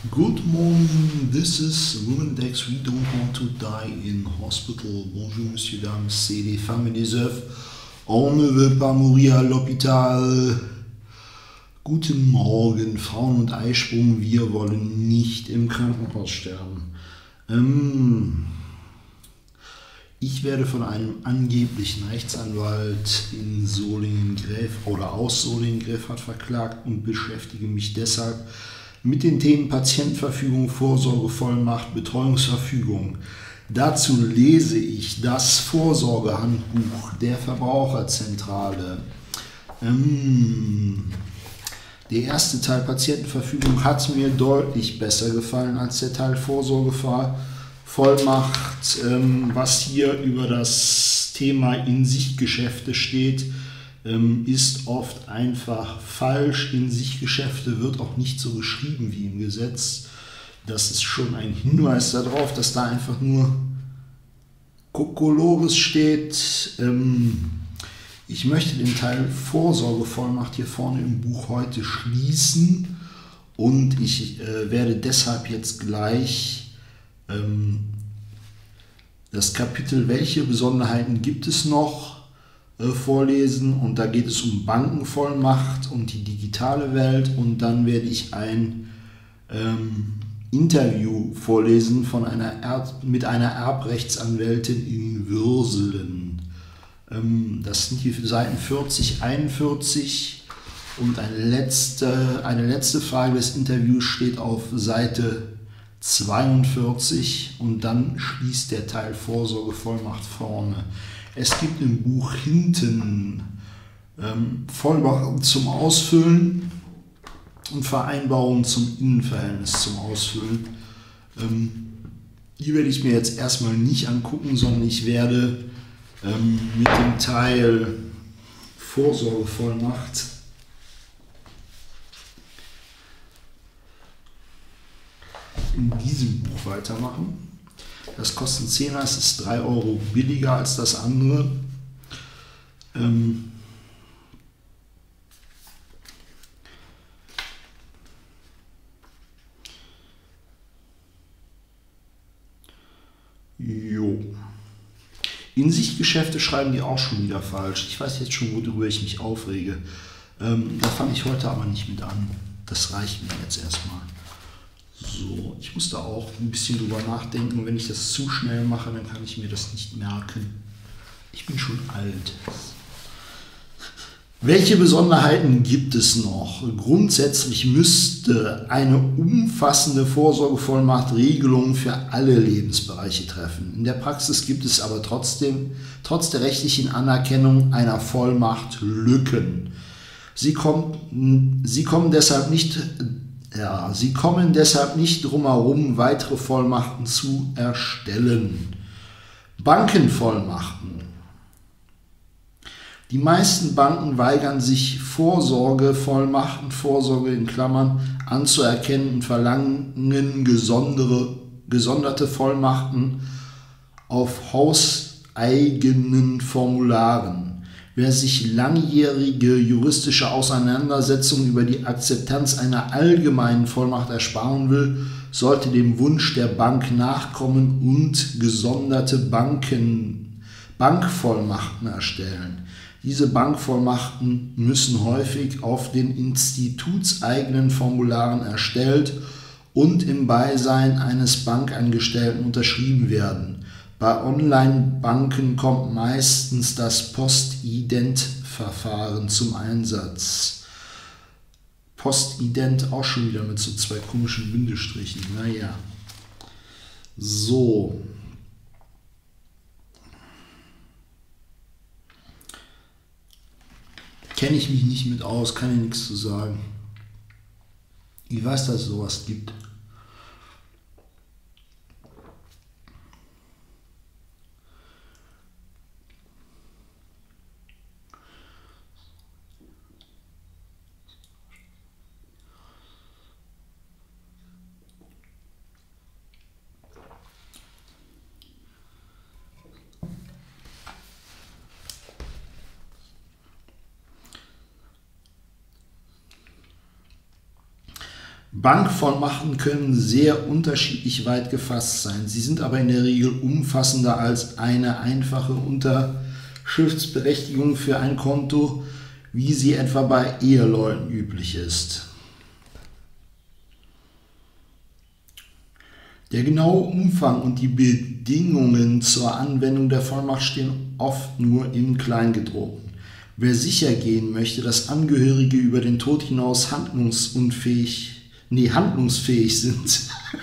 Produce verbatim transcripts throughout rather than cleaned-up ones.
Good morning, this is Womendex. We don't want to die in hospital. Bonjour, monsieur, dames, c'est les femmes et les œufs. On ne veut pas mourir à l'hôpital. Guten Morgen, Frauen und Eisprung. Wir wollen nicht im Krankenhaus sterben. Ähm, ich werde von einem angeblichen Rechtsanwalt in Solingen-Gräf oder aus Solingen-Gräfert verklagt und beschäftige mich deshalb mit den Themen Patientenverfügung, Vorsorgevollmacht, Betreuungsverfügung. Dazu lese ich das Vorsorgehandbuch der Verbraucherzentrale. Ähm, der erste Teil Patientenverfügung hat mir deutlich besser gefallen als der Teil Vorsorgevollmacht, ähm, was hier über das Thema In-sich-Geschäfte steht. Ist oft einfach falsch. In-sich-Geschäfte wird auch nicht so geschrieben wie im Gesetz. Das ist schon ein Hinweis darauf, dass da einfach nur Kokolores steht. Ich möchte den Teil Vorsorgevollmacht hier vorne im Buch heute schließen und ich werde deshalb jetzt gleich das Kapitel "Welche Besonderheiten gibt es noch?" vorlesen, und da geht es um Bankenvollmacht und die digitale Welt, und dann werde ich ein ähm, Interview vorlesen von einer Erb, mit einer Erbrechtsanwältin in Würselen. Ähm, das sind die Seiten vierzig, einundvierzig, und eine letzte, eine letzte Frage des Interviews steht auf Seite zweiundvierzig, und dann schließt der Teil Vorsorgevollmacht vorne. Es gibt im Buch hinten ähm, Vollmachten zum Ausfüllen und Vereinbarungen zum Innenverhältnis zum Ausfüllen. Ähm, die werde ich mir jetzt erstmal nicht angucken, sondern ich werde ähm, mit dem Teil Vorsorgevollmacht in diesem Buch weitermachen. Das kostet einen Zehner, es ist drei Euro billiger als das andere. Ähm jo. In-sich-Geschäfte schreiben die auch schon wieder falsch. Ich weiß jetzt schon, worüber ich mich aufrege. Ähm, da fange ich heute aber nicht mit an. Das reicht mir jetzt erstmal. So, ich muss da auch ein bisschen drüber nachdenken. Wenn ich das zu schnell mache, dann kann ich mir das nicht merken. Ich bin schon alt. Welche Besonderheiten gibt es noch? Grundsätzlich müsste eine umfassende Vorsorgevollmacht Regelungen für alle Lebensbereiche treffen. In der Praxis gibt es aber trotzdem, trotz der rechtlichen Anerkennung einer Vollmacht, Lücken. Sie kommen, sie kommen deshalb nicht Ja, sie kommen deshalb nicht drum herum, weitere Vollmachten zu erstellen. Bankenvollmachten. Die meisten Banken weigern sich, Vorsorgevollmachten, Vorsorge in Klammern, anzuerkennen und verlangen gesondere, gesonderte Vollmachten auf hauseigenen Formularen. Wer sich langjährige juristische Auseinandersetzungen über die Akzeptanz einer allgemeinen Vollmacht ersparen will, sollte dem Wunsch der Bank nachkommen und gesonderte Banken, Bankvollmachten erstellen. Diese Bankvollmachten müssen häufig auf den institutseigenen Formularen erstellt und im Beisein eines Bankangestellten unterschrieben werden. Bei Online-Banken kommt meistens das Postident-Verfahren zum Einsatz. Postident auch schon wieder mit so zwei komischen Bindestrichen. Naja. So. Kenne ich mich nicht mit aus, kann ich nichts zu sagen. Ich weiß, dass es sowas gibt. Bankvollmachten können sehr unterschiedlich weit gefasst sein. Sie sind aber in der Regel umfassender als eine einfache Unterschriftsberechtigung für ein Konto, wie sie etwa bei Eheleuten üblich ist. Der genaue Umfang und die Bedingungen zur Anwendung der Vollmacht stehen oft nur im Kleingedruckten. Wer sicher gehen möchte, dass Angehörige über den Tod hinaus handlungsunfähig, nee, handlungsfähig sind,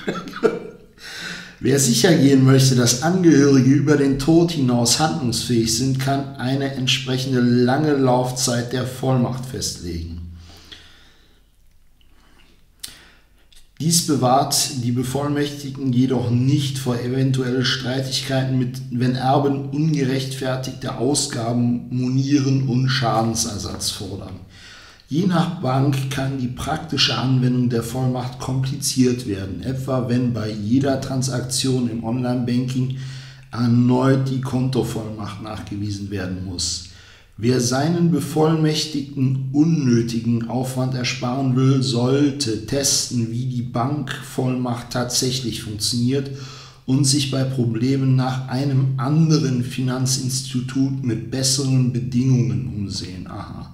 wer sicher gehen möchte, dass Angehörige über den Tod hinaus handlungsfähig sind, kann eine entsprechende lange Laufzeit der Vollmacht festlegen. Dies bewahrt die Bevollmächtigten jedoch nicht vor eventuellen Streitigkeiten, mit, wenn Erben ungerechtfertigte Ausgaben monieren und Schadensersatz fordern. Je nach Bank kann die praktische Anwendung der Vollmacht kompliziert werden, etwa wenn bei jeder Transaktion im Online-Banking erneut die Kontovollmacht nachgewiesen werden muss. Wer seinen Bevollmächtigten unnötigen Aufwand ersparen will, sollte testen, wie die Bankvollmacht tatsächlich funktioniert und sich bei Problemen nach einem anderen Finanzinstitut mit besseren Bedingungen umsehen. Aha.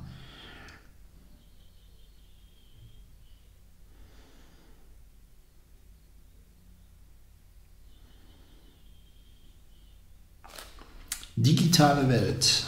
Digitale Welt.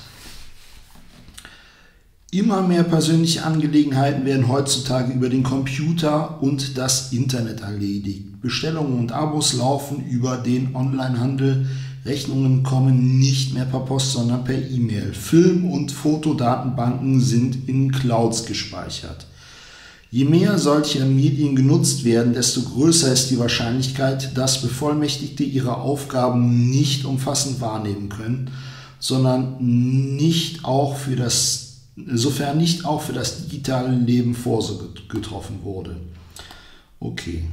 Immer mehr persönliche Angelegenheiten werden heutzutage über den Computer und das Internet erledigt. Bestellungen und Abos laufen über den Onlinehandel. Rechnungen kommen nicht mehr per Post, sondern per E-Mail. Film- und Fotodatenbanken sind in Clouds gespeichert. Je mehr solche Medien genutzt werden, desto größer ist die Wahrscheinlichkeit, dass Bevollmächtigte ihre Aufgaben nicht umfassend wahrnehmen können, sondern nicht auch für das sofern nicht auch für das digitale Leben Vorsorge getroffen wurde. Okay.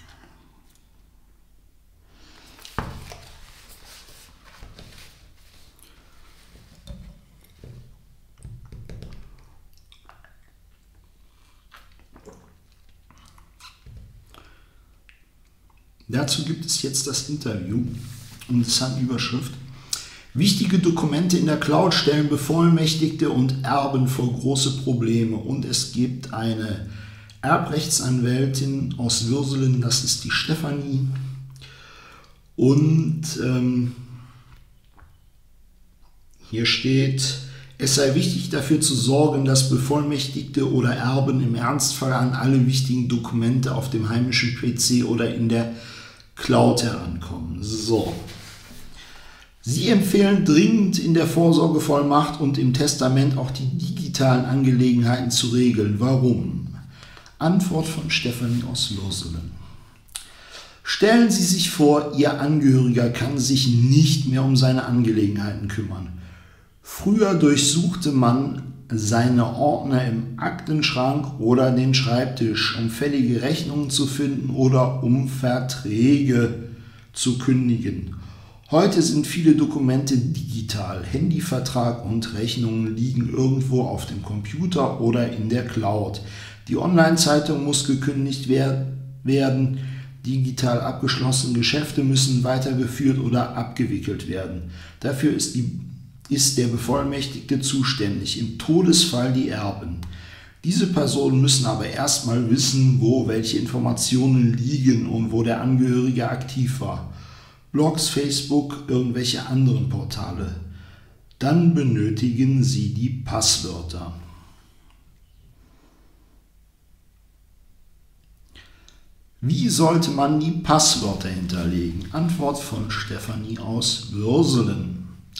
Dazu gibt es jetzt das Interview und es hat eine Überschrift: Wichtige Dokumente in der Cloud stellen Bevollmächtigte und Erben vor große Probleme, und es gibt eine Erbrechtsanwältin aus Würselen, das ist die Stefanie, und ähm, hier steht: Es sei wichtig, dafür zu sorgen, dass Bevollmächtigte oder Erben im Ernstfall an alle wichtigen Dokumente auf dem heimischen P C oder in der Cloud herankommen. So. Sie empfehlen dringend, in der Vorsorgevollmacht und im Testament auch die digitalen Angelegenheiten zu regeln. Warum? Antwort von Stefanie aus Würselen. Stellen Sie sich vor, Ihr Angehöriger kann sich nicht mehr um seine Angelegenheiten kümmern. Früher durchsuchte man seine Ordner im Aktenschrank oder den Schreibtisch, um fällige Rechnungen zu finden oder um Verträge zu kündigen. Heute sind viele Dokumente digital. Handyvertrag und Rechnungen liegen irgendwo auf dem Computer oder in der Cloud. Die Online-Zeitung muss gekündigt werden. Digital abgeschlossene Geschäfte müssen weitergeführt oder abgewickelt werden. Dafür ist, die, ist der Bevollmächtigte zuständig, im Todesfall die Erben. Diese Personen müssen aber erstmal wissen, wo welche Informationen liegen und wo der Angehörige aktiv war. Blogs, Facebook, irgendwelche anderen Portale. Dann benötigen Sie die Passwörter. Wie sollte man die Passwörter hinterlegen? Antwort von Stefanie aus Würselen.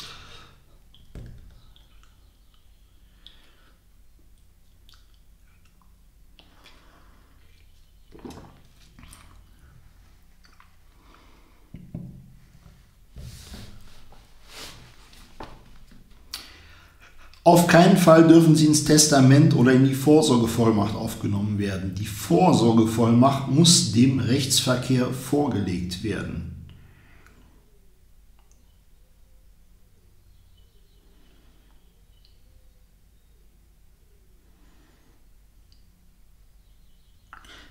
Auf keinen Fall dürfen sie ins Testament oder in die Vorsorgevollmacht aufgenommen werden. Die Vorsorgevollmacht muss dem Rechtsverkehr vorgelegt werden.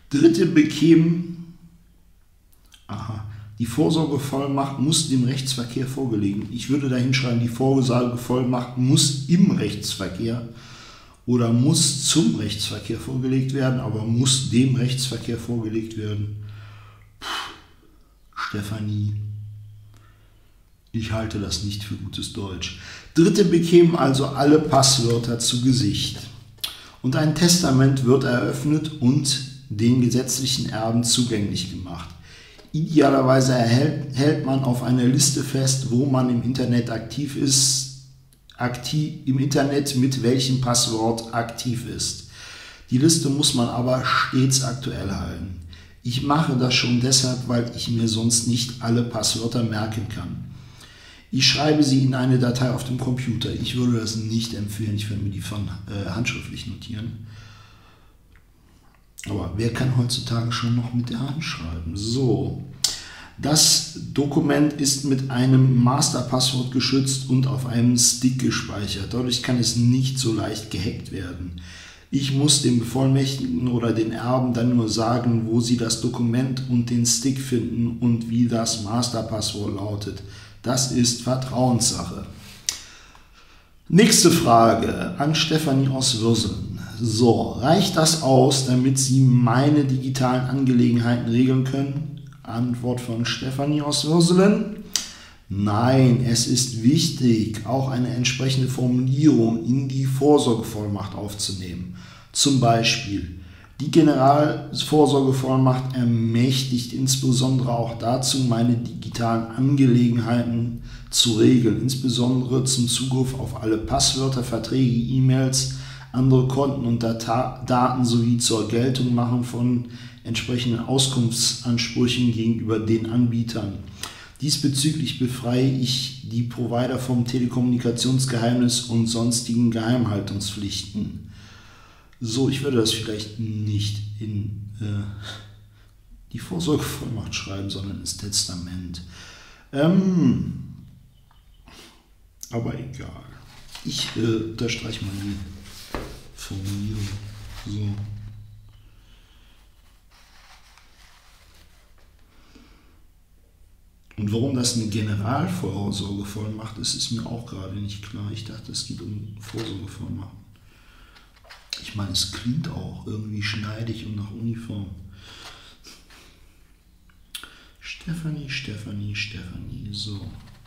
Dritte bekämen, aha, die Vorsorgevollmacht muss dem Rechtsverkehr vorgelegen. Ich würde da hinschreiben, die Vorsorgevollmacht muss im Rechtsverkehr oder muss zum Rechtsverkehr vorgelegt werden, aber muss dem Rechtsverkehr vorgelegt werden. Puh, Stefanie, ich halte das nicht für gutes Deutsch. Dritte bekämen also alle Passwörter zu Gesicht. Und ein Testament wird eröffnet und den gesetzlichen Erben zugänglich gemacht. Idealerweise erhält, hält man auf einer Liste fest, wo man im Internet aktiv ist, aktiv, im Internet mit welchem Passwort aktiv ist. Die Liste muss man aber stets aktuell halten. Ich mache das schon deshalb, weil ich mir sonst nicht alle Passwörter merken kann. Ich schreibe sie in eine Datei auf dem Computer. Ich würde das nicht empfehlen, ich würde mir die von, äh, handschriftlich notieren. Aber wer kann heutzutage schon noch mit der Hand schreiben? So, das Dokument ist mit einem Masterpasswort geschützt und auf einem Stick gespeichert. Dadurch kann es nicht so leicht gehackt werden. Ich muss dem Bevollmächtigten oder den Erben dann nur sagen, wo sie das Dokument und den Stick finden und wie das Masterpasswort lautet. Das ist Vertrauenssache. Nächste Frage an Stefanie aus Würselen. So, reicht das aus, damit Sie meine digitalen Angelegenheiten regeln können? Antwort von Stefanie aus Würselen. Nein, es ist wichtig, auch eine entsprechende Formulierung in die Vorsorgevollmacht aufzunehmen. Zum Beispiel, die Generalvorsorgevollmacht ermächtigt insbesondere auch dazu, meine digitalen Angelegenheiten zu regeln, insbesondere zum Zugriff auf alle Passwörter, Verträge, E-Mails, andere Konten und Data Daten sowie zur Geltungmachung von entsprechenden Auskunftsansprüchen gegenüber den Anbietern. Diesbezüglich befreie ich die Provider vom Telekommunikationsgeheimnis und sonstigen Geheimhaltungspflichten. So, ich würde das vielleicht nicht in äh, die Vorsorgevollmacht schreiben, sondern ins Testament. Ähm, aber egal. Ich äh, unterstreiche mal die Formulierung. So. Und warum das eine Generalvorsorgevollmacht ist, ist mir auch gerade nicht klar. Ich dachte, es geht um Vorsorgevollmacht. Ich meine, es klingt auch irgendwie schneidig und nach Uniform. Stefanie, Stefanie, Stefanie, so.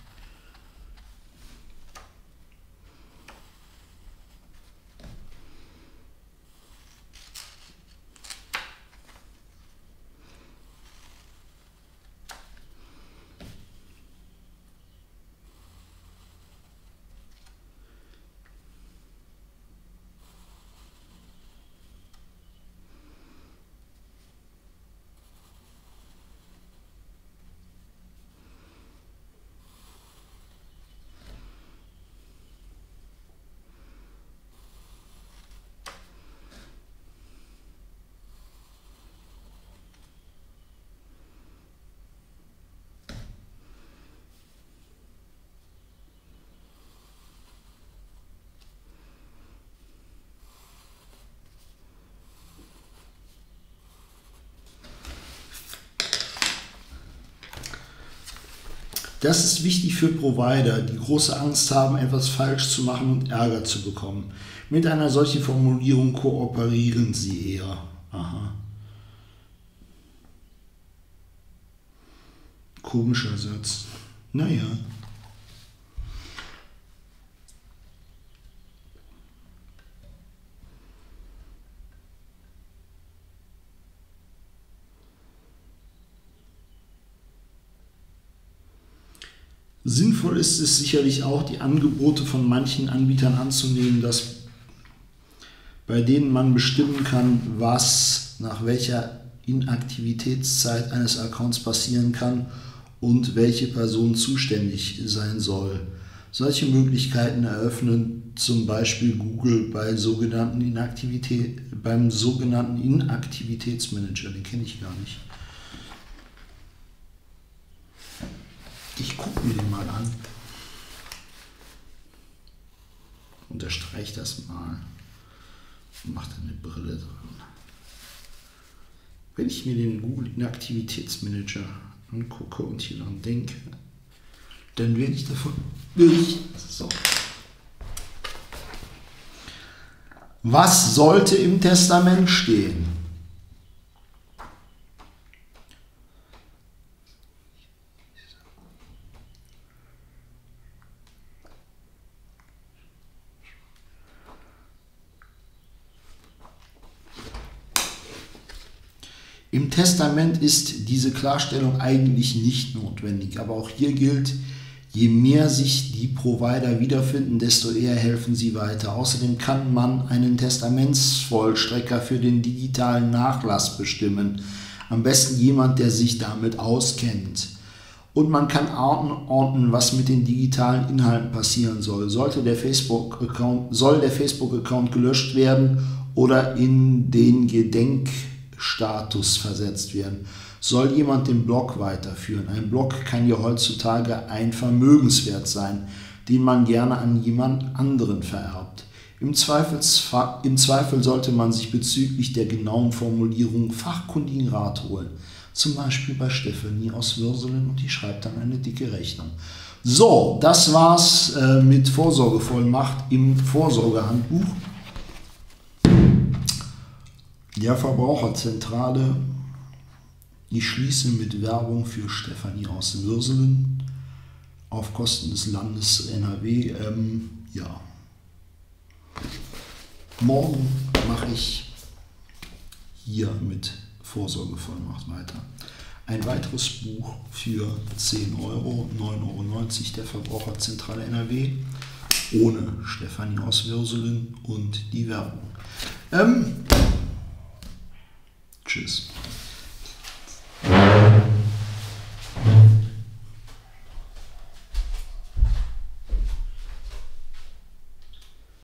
Das ist wichtig für Provider, die große Angst haben, etwas falsch zu machen und Ärger zu bekommen. Mit einer solchen Formulierung kooperieren sie eher. Aha. Komischer Satz. Naja. Sinnvoll ist es sicherlich auch, die Angebote von manchen Anbietern anzunehmen, dass, bei denen man bestimmen kann, was nach welcher Inaktivitätszeit eines Accounts passieren kann und welche Person zuständig sein soll. Solche Möglichkeiten eröffnen zum Beispiel Google bei sogenannten Inaktivität, beim sogenannten Inaktivitätsmanager, den kenne ich gar nicht. Ich gucke mir den mal an. Unterstreiche das mal. Macht eine Brille dran. Wenn ich mir den Google Inaktivitätsmanager angucke und hier dran denke, dann werde ich davon berichten. So. Was sollte im Testament stehen? Im Testament ist diese Klarstellung eigentlich nicht notwendig, aber auch hier gilt, je mehr sich die Provider wiederfinden, desto eher helfen sie weiter. Außerdem kann man einen Testamentsvollstrecker für den digitalen Nachlass bestimmen. Am besten jemand, der sich damit auskennt. Und man kann orten, was mit den digitalen Inhalten passieren soll. Sollte der Facebook-Account, soll der Facebook-Account gelöscht werden oder in den Gedenkstatus versetzt werden? Soll jemand den Blog weiterführen? Ein Blog kann ja heutzutage ein Vermögenswert sein, den man gerne an jemand anderen vererbt. Im, Zweifelsfall, Im Zweifel sollte man sich bezüglich der genauen Formulierung fachkundigen Rat holen. Zum Beispiel bei Stefanie aus Würselen, und die schreibt dann eine dicke Rechnung. So, das war's äh, mit Vorsorgevollmacht im Vorsorgehandbuch der Verbraucherzentrale. Ich schließe mit Werbung für Stefanie aus Würselen auf Kosten des Landes N R W. Ähm, ja. Morgen mache ich hier mit Vorsorgevollmacht weiter. Ein weiteres Buch für zehn Euro, neun Euro neunzig der Verbraucherzentrale N R W, ohne Stefanie aus Würselen und die Werbung. Ähm, tschüss.